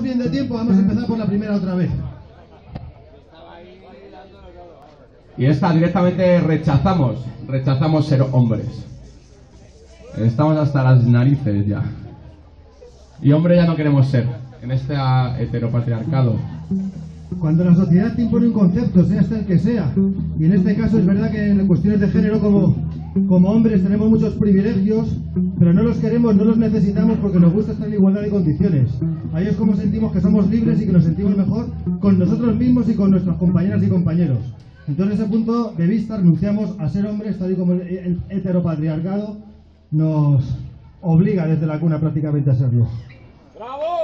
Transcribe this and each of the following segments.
vamos bien de tiempo, vamos a empezar por la primera otra vez. Y esta directamente rechazamos ser hombres. Estamos hasta las narices ya. Y hombre ya no queremos ser, en este heteropatriarcado. Cuando la sociedad te impone un concepto, sea este el que sea, y en este caso es verdad que en cuestiones de género como hombres tenemos muchos privilegios, pero no los queremos, no los necesitamos porque nos gusta estar en igualdad de condiciones. Ahí es como sentimos que somos libres y que nos sentimos mejor con nosotros mismos y con nuestras compañeras y compañeros. Entonces, en ese punto de vista, renunciamos a ser hombres, tal y como el heteropatriarcado nos obliga desde la cuna prácticamente a serlo. ¡Bravo!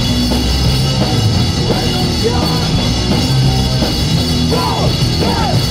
Yeah!